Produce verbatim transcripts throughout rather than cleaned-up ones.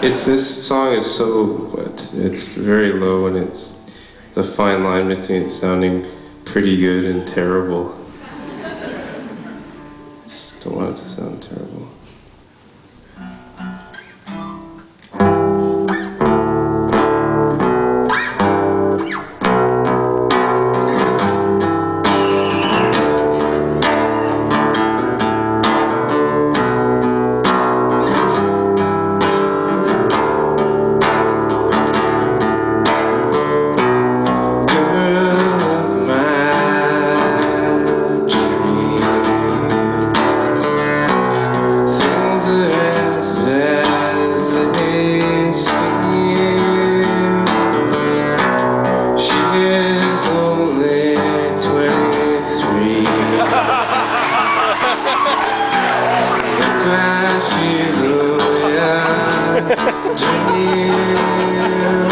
It's this song is so it's very low, and it's the fine line between it sounding pretty good and terrible. Just don't want it to sound terrible. She's only a dream,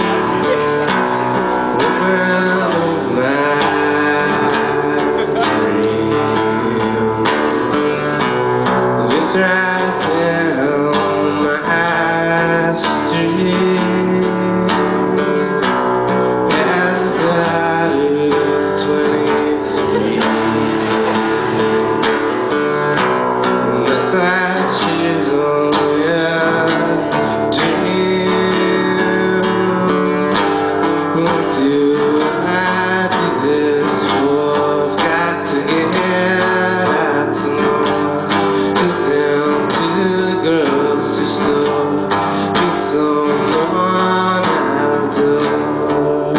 woman of my dreams, lives right down my street, has a daughter who's twenty-three, and that's why she's only a dream. What do I do this for? I've got to get out some more. Go down to the grocery store, meet someone at the door,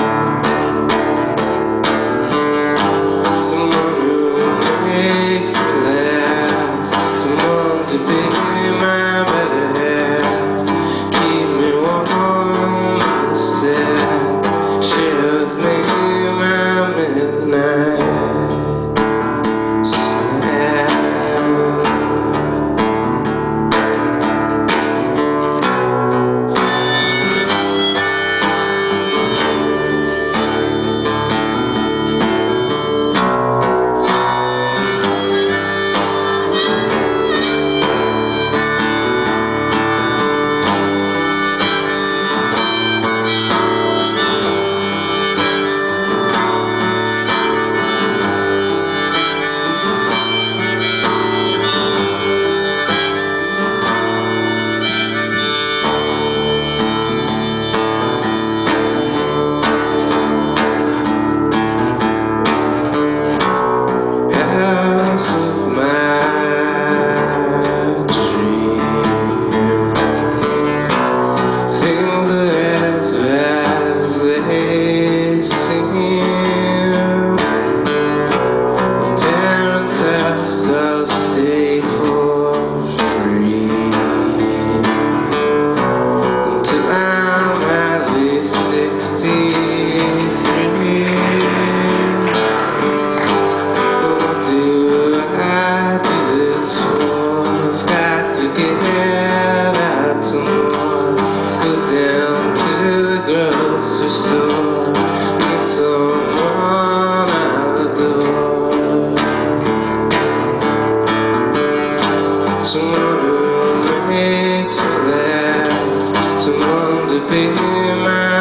someone who makes me laugh, someone to be my better half, keep me warm in the sad, share with me my midnight snack. Someone who makes me laugh, someone to be my